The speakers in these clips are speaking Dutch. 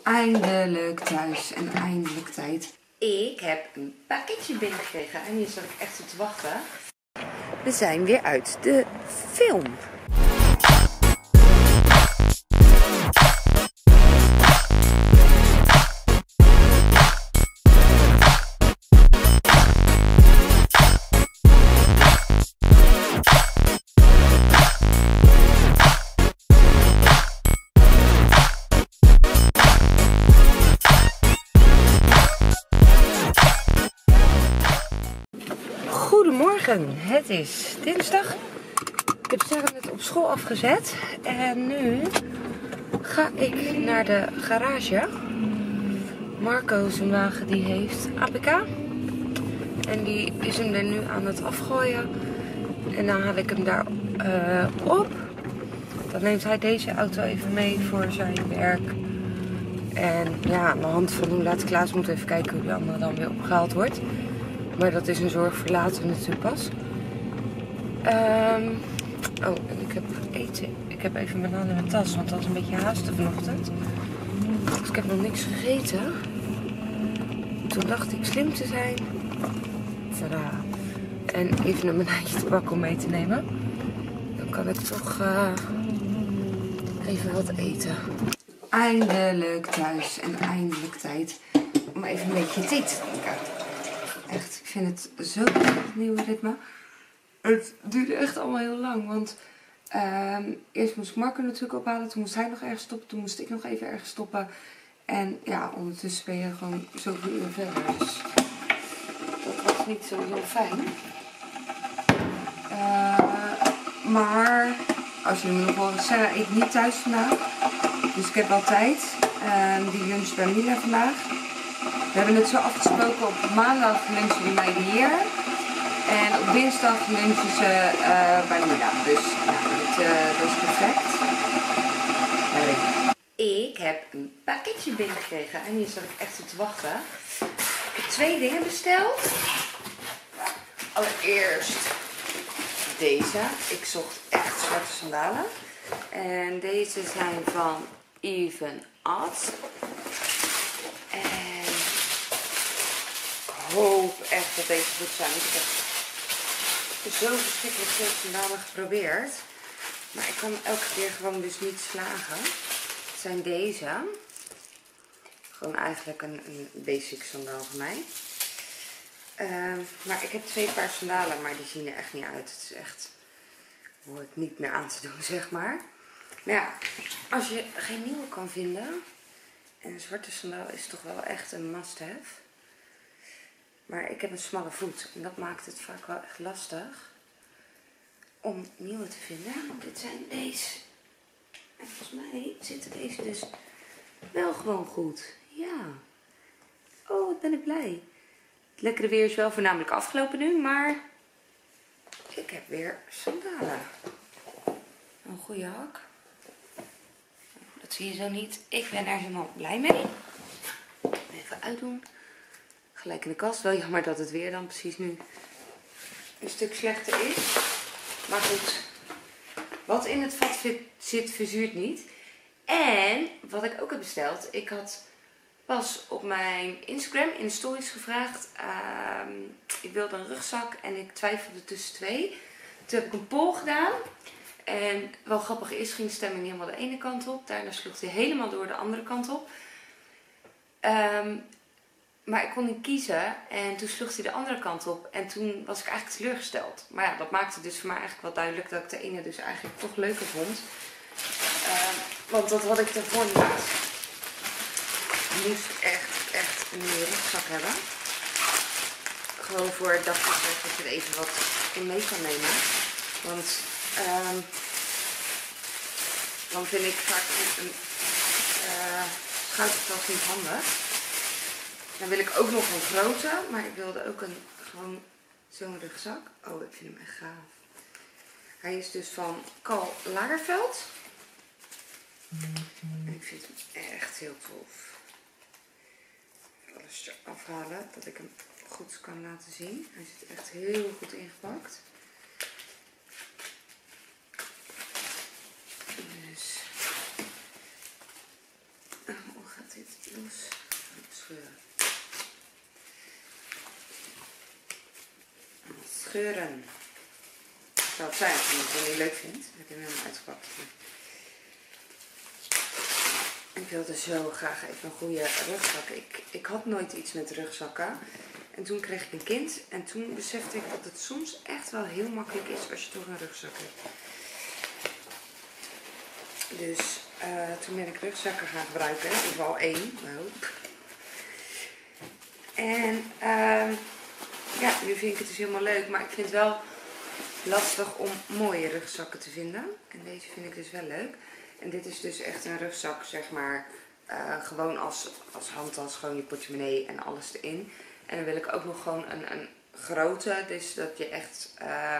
Eindelijk thuis en eindelijk tijd. Ik heb een pakketje binnengekregen en hier zat ik echt op te wachten. We zijn weer uit de film. Goedemorgen, het is dinsdag. Ik heb Sarah net op school afgezet en nu ga ik naar de garage. Marco zijn wagen die heeft APK en die is hem er nu aan het afgooien en dan haal ik hem daar op. Dan neemt hij deze auto even mee voor zijn werk. En ja, aan de hand van hoe laat Klaas moet even kijken hoe die andere dan weer opgehaald wordt. Maar dat is een zorg voor later natuurlijk pas. Oh, en ik heb eten. Ik heb even bananen in mijn tas, want dat is een beetje haasten vanochtend. Dus ik heb nog niks gegeten. Toen dacht ik slim te zijn. Tadaa. En even een banaantje te pakken om mee te nemen. Dan kan ik toch even wat eten. Eindelijk thuis en eindelijk tijd om even een beetje thee te drinken. Echt, ik vind het zo leuk, het nieuwe ritme. Het duurde echt allemaal heel lang, want eerst moest ik Marco natuurlijk ophalen. Toen moest hij nog ergens stoppen, toen moest ik nog even ergens stoppen. En ja, ondertussen ben je gewoon zoveel uur verder. Dus dat was niet zo heel fijn. Maar als jullie me nog horen, Sarah eet niet thuis vandaag. Dus ik heb wel tijd. Die lunch bij Mila vandaag. We hebben het zo afgesproken, op maandag lunchen die meiden hier. En op dinsdag lunchen ze bij Mila. Dus dat is perfect. Ik heb een pakketje binnengekregen en hier zat ik echt op te wachten. Ik heb 2 dingen besteld. Allereerst deze. Ik zocht echt zwarte sandalen. En deze zijn van Even Odd. En ik hoop echt dat deze goed zijn. Ik heb zo verschrikkelijk veel sandalen geprobeerd. Maar ik kan elke keer gewoon dus niet slagen. Het zijn deze. Gewoon eigenlijk een basic sandaal van mij. Maar ik heb 2 paar sandalen, maar die zien er echt niet uit. Het is echt, hoort niet meer aan te doen, zeg maar. Maar ja, als je geen nieuwe kan vinden, en een zwarte sandaal is toch wel echt een must-have. Maar ik heb een smalle voet en dat maakt het vaak wel echt lastig om nieuwe te vinden. Want dit zijn deze. En volgens mij zitten deze dus wel gewoon goed. Ja. Oh, wat ben ik blij. Het lekkere weer is wel voornamelijk afgelopen nu, maar ik heb weer sandalen. Een goede hak. Dat zie je zo niet. Ik ben er helemaal blij mee. Even uitdoen. Gelijk in de kast. Wel jammer dat het weer dan precies nu een stuk slechter is. Maar goed. Wat in het vat zit, verzuurt niet. En wat ik ook heb besteld. Ik had pas op mijn Instagram in de stories gevraagd. Ik wilde een rugzak en ik twijfelde tussen 2. Toen heb ik een poll gedaan. En wel grappig is, ging de stemming helemaal de ene kant op. Daarna sloeg hij helemaal door de andere kant op. Maar ik kon niet kiezen. En toen sloeg hij de andere kant op. En toen was ik eigenlijk teleurgesteld. Maar ja, dat maakte dus voor mij eigenlijk wel duidelijk dat ik de ene dus eigenlijk toch leuker vond. Want dat had ik ervoor niet. Ik moest echt een nieuwe rugzak hebben. Gewoon voor dagjes dat je er even wat in mee kan nemen. Want dan vind ik vaak een schoudertas niet handig. Dan wil ik ook nog een grote, maar ik wilde ook gewoon zo'n rugzak. Oh, ik vind hem echt gaaf. Hij is dus van Karl Lagerfeld. En ik vind hem echt heel tof. Even alles afhalen, dat ik hem goed kan laten zien. Hij zit echt heel goed ingepakt. Dus, hoe gaat dit? los. Scheuren. Scheuren. Ik zou het zijn als je het niet leuk vindt. Ik heb hem helemaal uitgepakt. Ik wilde zo graag even een goede rugzak. Ik had nooit iets met rugzakken. En toen kreeg ik een kind. En toen besefte ik dat het soms echt wel heel makkelijk is als je toch een rugzak hebt. Dus toen ben ik rugzakken gaan gebruiken. Ik heb al 1. En ja, nu vind ik het dus helemaal leuk. Maar ik vind het wel lastig om mooie rugzakken te vinden. En deze vind ik dus wel leuk. En dit is dus echt een rugzak, zeg maar, gewoon als handtas, gewoon je portemonnee en alles erin. En dan wil ik ook nog gewoon een grote, dus dat je echt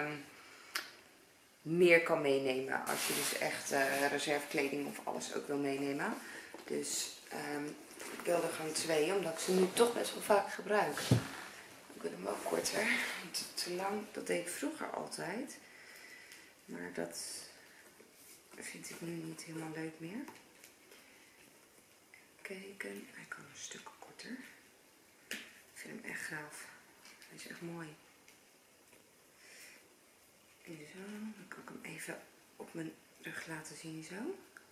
meer kan meenemen. Als je dus echt reservekleding of alles ook wil meenemen. Dus ik wil er gewoon 2, omdat ik ze nu toch best wel vaak gebruik. Ik wil hem ook korter, want te lang, dat deed ik vroeger altijd. Maar dat vind ik nu niet helemaal leuk meer. Kijken, hij kan een stuk korter. Ik vind hem echt gaaf. Hij is echt mooi. En zo, dan kan ik hem even op mijn rug laten zien zo.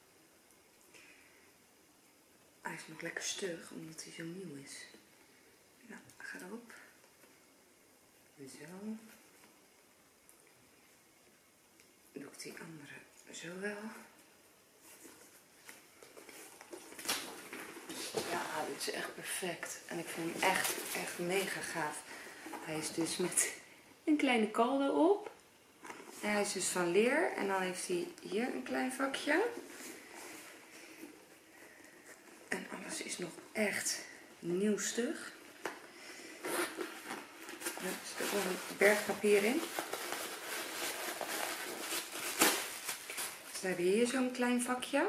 Hij is nog lekker stug, omdat hij zo nieuw is. Nou, ga erop. Zo. Doe ik die andere zo wel. Ja, dit is echt perfect. En ik vind hem echt mega gaaf. Hij is dus met een kleine kalde op. En hij is dus van leer. En dan heeft hij hier een klein vakje. En alles is nog echt nieuw stug. Er zit ook nog een bergpapier in. Dus we hebben hier zo'n klein vakje.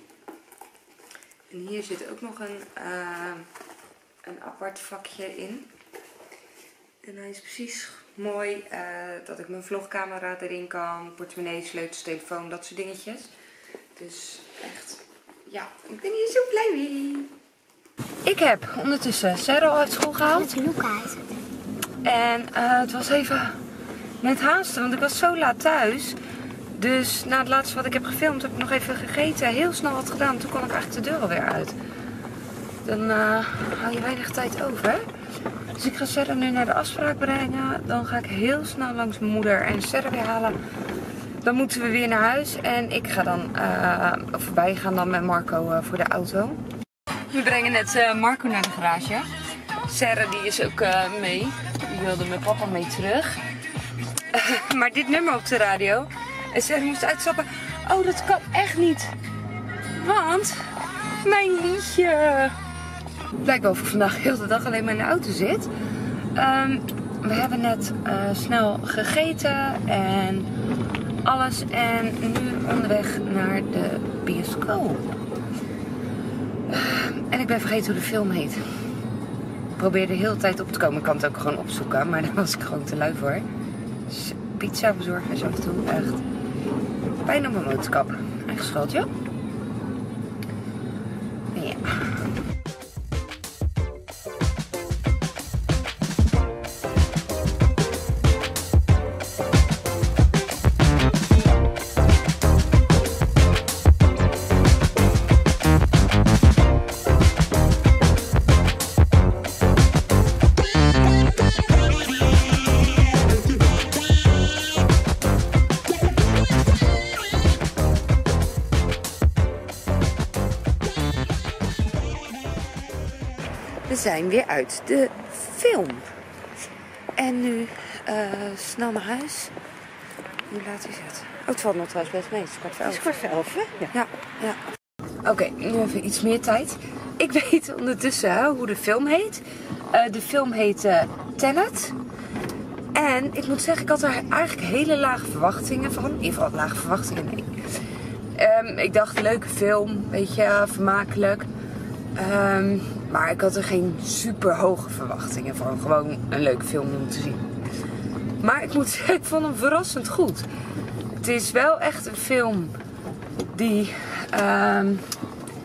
En hier zit ook nog een apart vakje in. En hij is precies mooi dat ik mijn vlogcamera erin kan, portemonnee, sleutels, telefoon, dat soort dingetjes. Dus echt, ja, ik ben hier zo blij mee. Ik heb ondertussen Sarah al uit school gehaald. Met Luca uit. En het was even met haasten, want ik was zo laat thuis. Dus na het laatste wat ik heb gefilmd, heb ik nog even gegeten. Heel snel wat gedaan. Toen kon ik eigenlijk de deur alweer uit. Dan hou je weinig tijd over. Dus ik ga Sarah nu naar de afspraak brengen. Dan ga ik heel snel langs mijn moeder en Sarah weer halen. Dan moeten we weer naar huis. En ik ga dan voorbij gaan dan met Marco voor de auto. We brengen net Marco naar de garage. Sarah die is ook mee. Die wilde met papa mee terug. Maar dit nummer op de radio. En Sarah moest uitstappen. Oh, dat kan echt niet. Want mijn liedje. Blijkbaar of ik vandaag heel de dag alleen maar in de auto zit. We hebben net snel gegeten en alles. En nu onderweg naar de bioscoop. En ik ben vergeten hoe de film heet. Ik probeerde de hele tijd op te komen. Ik kan het ook gewoon opzoeken, maar daar was ik gewoon te lui voor. Dus pizza bezorgen is af en toe echt bijna op mijn motorkap. Eigen schuld, joh. Ja. We zijn weer uit de film. En nu snel naar huis. Hoe laat is het? Oh, het valt nog trouwens best mee. Het is 11:15. Het is 11:15, hè? Ja. Ja. Oké, nu even iets meer tijd. Ik weet ondertussen hoe de film heet. De film heet Tenet. En ik moet zeggen, ik had er eigenlijk hele lage verwachtingen van. In ieder geval lage verwachtingen, nee. Ik dacht, leuke film, weet je, vermakelijk. Maar ik had er geen super hoge verwachtingen van. Gewoon een leuke film om te zien. Maar ik moet zeggen, ik vond hem verrassend goed. Het is wel echt een film die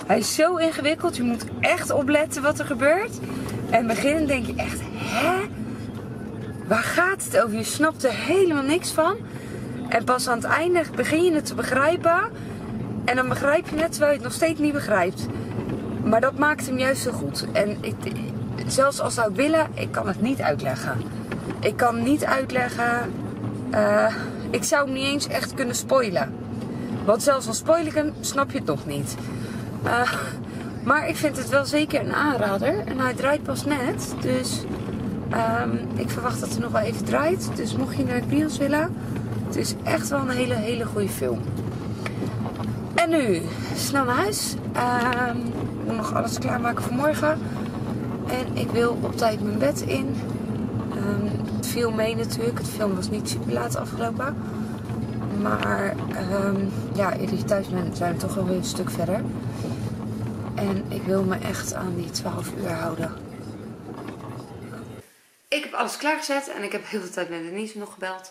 Hij is zo ingewikkeld. Je moet echt opletten wat er gebeurt. En in het begin denk je echt, hè? Waar gaat het over? Je snapt er helemaal niks van. En pas aan het einde begin je het te begrijpen. En dan begrijp je het terwijl je het nog steeds niet begrijpt. Maar dat maakt hem juist zo goed. En zelfs als zou ik willen, ik kan het niet uitleggen. Ik kan niet uitleggen. Ik zou hem niet eens echt kunnen spoilen. Want zelfs al spoil ik hem, snap je het nog niet. Maar ik vind het wel zeker een aanrader. En hij draait pas net. Dus ik verwacht dat hij nog wel even draait. Dus mocht je naar de bios willen. Het is echt wel een hele goede film. En nu snel naar huis. Ik moet nog alles klaarmaken voor morgen. En ik wil op tijd mijn bed in. Het viel mee natuurlijk. Het film was niet super laat afgelopen. Maar ja, eer je thuis bent zijn we toch wel weer een stuk verder. En ik wil me echt aan die 12 uur houden. Ik heb alles klaargezet en ik heb heel veel tijd met Denise nog gebeld.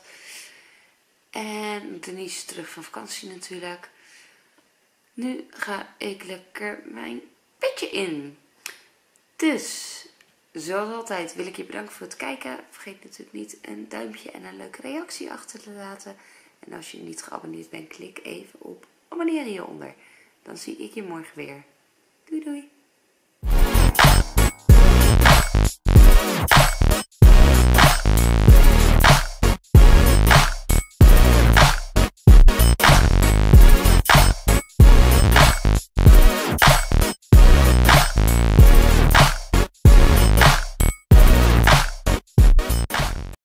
En Denise is terug van vakantie natuurlijk. Nu ga ik lekker mijn bedje in. Dus, zoals altijd wil ik je bedanken voor het kijken. Vergeet natuurlijk niet een duimpje en een leuke reactie achter te laten. En als je niet geabonneerd bent, klik even op abonneren hieronder. Dan zie ik je morgen weer. Doei doei!